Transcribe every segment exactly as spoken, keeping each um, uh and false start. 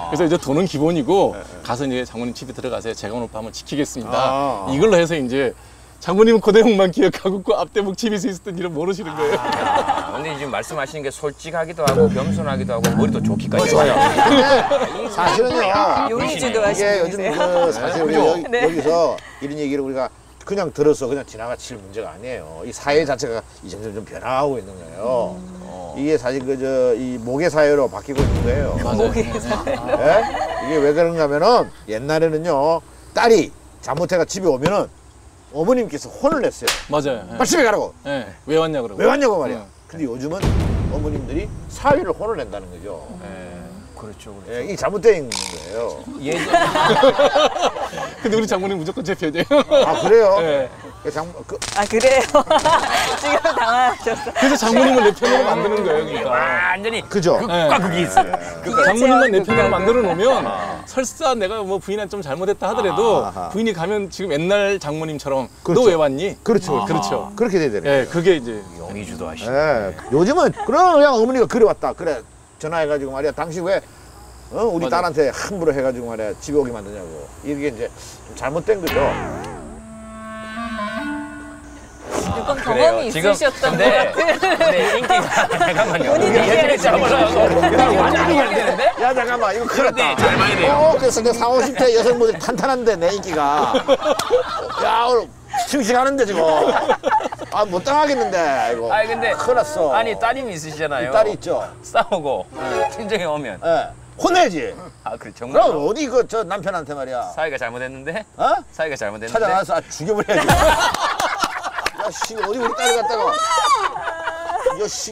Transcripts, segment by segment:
그래서 이제 돈은 기본이고 네. 가서 이제 장모님 집에 들어가세요. 제가 오늘 밤을 지키겠습니다. 아. 이걸로 해서 이제 장모님은 고대목만 기억하고 그 앞대목 집에서 있었던 일을 모르시는 거예요. 아, 근데 지금 말씀하시는 게 솔직하기도 하고 겸손하기도 하고 머리도 좋기까지 좋아요. 근데 사실은요. 요리주도 이게 하시는 요즘 분이세요? 그 사실 우리가 여기, 네. 여기서 이런 얘기를 우리가 그냥 들어서 그냥 지나가칠 문제가 아니에요. 이 사회 자체가 이 점점 좀 변화하고 있는 거예요. 음. 어. 이게 사실 그저 이 모계 사회로 바뀌고 있는 거예요. 모계 사회로. 네? 이게 왜 그런가 하면은 옛날에는요 딸이 잘못해가 집에 오면은 어머님께서 혼을 냈어요. 맞아요. 네. 빨리 집에 가라고. 네. 왜 왔냐 그러고. 왜 왔냐고 말이야. 네. 근데 요즘은 어머님들이 사위를 혼을 낸다는 거죠. 네. 그렇죠, 그렇죠. 예, 이게 잘못되어 있는 거예요. 예전 근데 우리 장모님 무조건 제 편이에요. 아 그래요? 네. 그 장, 그, 아 그래요? 지금 당황하셨어. 그래서 장모님을 내 편으로 만드는 거예요. 그러니까. 완전히 그죠? 극과 극이 있어요. 그러니까 장모님만 내 편으로 만들어 놓으면 설사 내가 뭐 부인한테 좀 잘못했다 하더라도 아하. 부인이 가면 지금 옛날 장모님처럼 그렇죠. 너 왜 왔니? 그렇죠. 그렇죠. 그렇게 돼야 되는 예, 거예요. 그게 이제 영의주도 하시네. 예, 요즘은 그럼 그냥 어머니가 그래 왔다. 그래 전화해가지고 말이야. 당신 왜 어? 우리 맞아. 딸한테 함부로 해가지고 말이야 집에 오게 만드냐고. 이게 이제 좀 잘못된 거죠. 조금 그래요. 경험이 지금 있으셨던 것 근데, 같은. 근데 인기가 잠깐만요. 본인이 예전에 잡으라고 그냥 완전히 안 되는데? 야 잠깐만 이거 큰일 그런데 났다. 잘 봐야 돼요. 어, 그래서 내 사오십 대 여성분들이 탄탄한데 내 인기가. 야 오늘 싱싱하는데 지금. 아 못 당하겠는데 이거. 아니 근데 큰일 났어. 아니 따님이 있으시잖아요. 딸이 있죠. 싸우고 친정에 오면 예. 혼내지. 아 그래 정말 그럼 어디 그 저 남편한테 말이야. 사이가 잘못했는데 어? 사이가 잘못했는데 찾아가서 아, 죽여버려야지. 야, 씨, 어디 우리 딸이 갔다가. 야, 씨.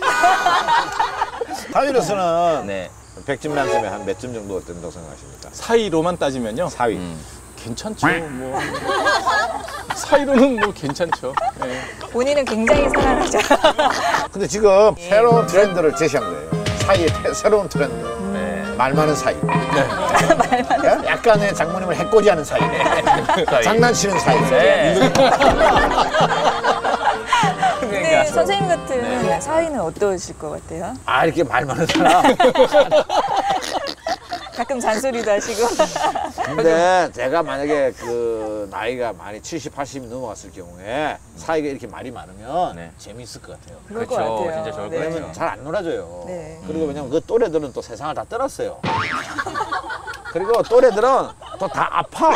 사위로서는 네. 백 점 만점에 한 몇 점 정도 된다고 생각하십니까? 사이로만 따지면요. 사위. 음. 괜찮죠. 뭐 사이로는 뭐 괜찮죠. 예. 본인은 굉장히 사랑하죠. 근데 지금 새로운 트렌드를 제시한 거예요. 사이의 태- 새로운 트렌드. 네. 말 많은 사이. 말 많은. 예? 약간의 장모님을 해코지하는 사이. 사이. 장난치는 사이. 네. 근데 그러니까 선생님 같은 사위는 어떠실 것 같아요? 아, 이렇게 말 많은 사람. 가끔 잔소리도 하시고. 근데 제가 만약에 그 나이가 많이 칠십, 팔십이 넘어갔을 경우에 사이가 이렇게 말이 많으면 네. 재미있을 것 같아요. 그럴 것 그렇죠. 같아요. 진짜 좋을 것 네. 같아요. 왜냐면 잘 안 놀아줘요. 네. 그리고 왜냐면 그 또래들은 또 세상을 다 떠났어요. 그리고 또래들은 또 다 아파.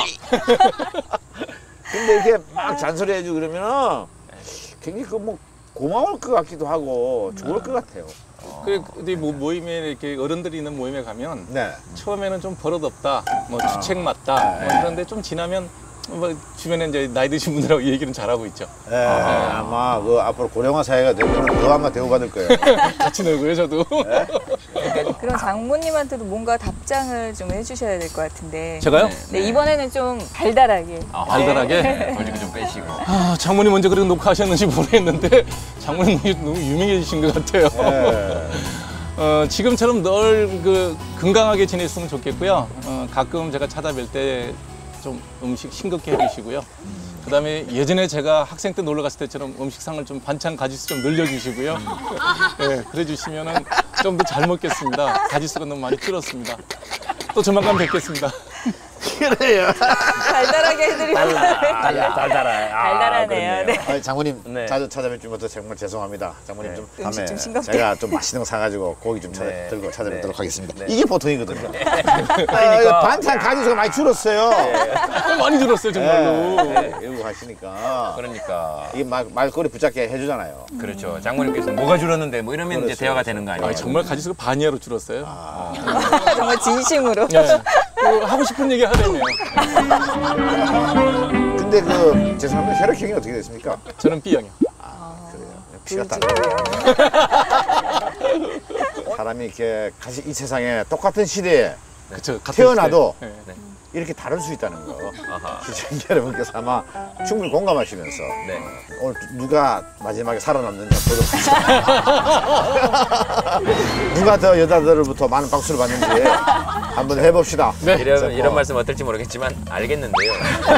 근데 이렇게 막 잔소리 해주고 그러면은 굉장히 그 뭐 고마울 것 같기도 하고 좋을 것 같아요. 그 어디 뭐 모임에 이렇게 어른들이 있는 모임에 가면 네. 처음에는 좀 버릇없다, 뭐 주책 맞다, 뭐 그런데 좀 지나면 뭐 주변에 이제 나이 드신 분들하고 얘기는 잘하고 있죠. 네, 아마 그 앞으로 고령화 사회가 되면 더 아마 대우받을 거예요. 같이 놀고요, 저도. 그런 장모님한테도 뭔가 답장을 좀 해주셔야 될 것 같은데. 제가요? 네, 이번에는 좀 달달하게. 아, 달달하게? 돌리기 좀 빼시고. 아, 장모님 먼저 그렇게 녹화하셨는지 모르겠는데 장모님 너무 유명해지신 것 같아요. 네. 어, 지금처럼 늘 그 건강하게 지냈으면 좋겠고요. 어, 가끔 제가 찾아뵐 때 좀 음식 싱겁게 해주시고요. 그다음에 예전에 제가 학생 때 놀러 갔을 때처럼 음식상을 좀 반찬 가지수 좀 늘려주시고요. 예, 그래 주시면은 좀 더 잘 먹겠습니다. 가지수가 너무 많이 줄었습니다. 또 조만간 뵙겠습니다. 그래요. 달달하게 해드리면. 달달, 달달해. 아, 달달하네요. 네. 아니, 장모님 네. 자주 찾아뵐 줄부터 정말 죄송합니다. 장모님 네. 좀 음식 다음에 좀 싱겁게. 제가 좀 맛있는 거 사가지고 고기 좀 찾아, 네. 들고 찾아뵙도록 네. 하겠습니다. 네. 이게 보통이거든요. 그러니까. 아, 이거 반찬 가지수가 많이 줄었어요. 어, 많이 줄었어요, 정말로. 네, 이러고 가시니까 그러니까. 이게 말, 말꼬리 붙잡게 해주잖아요. 그렇죠. 장모님께서 뭐가 줄었는데 뭐 이러면 이제 그렇죠. 대화가 되는 거 아니에요? 아, 정말 가지수가 반 이하로 줄었어요. 정말 진심으로. 예. 그 하고 싶은 얘기 하려네요. 근데 그 죄송합니다. 혈액형이 어떻게 됐습니까? 저는 B형이요. 피가 달라. 사람이 이렇게 같이 이 세상에 똑같은 시대에 그쵸, 같은 태어나도 시대. 예. 이렇게 다를 수 있다는 거. 아하. 시청자 여러분께서 아마 충분히 공감하시면서 네. 오늘 누가 마지막에 살아남는지 보도록 누가 더 여자들로부터 많은 박수를 받는지 한번 해봅시다. 네. 이런 이런 말씀 어떨지 모르겠지만 알겠는데요.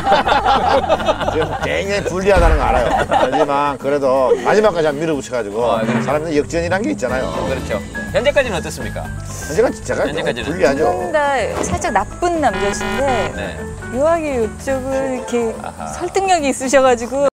지금 굉장히 불리하다는 거 알아요. 하지만 그래도 마지막까지 한번 밀어붙여가지고 아, 그렇죠. 사람들 역전이란 게 있잖아요. 그렇죠. 현재까지는 어떻습니까? 현재가 제가 좀 현재까지는. 불리하죠. 두 분 다 살짝 나쁜 남자신데 네. 묘하게 이쪽은 이렇게 설득력이 있으셔가지고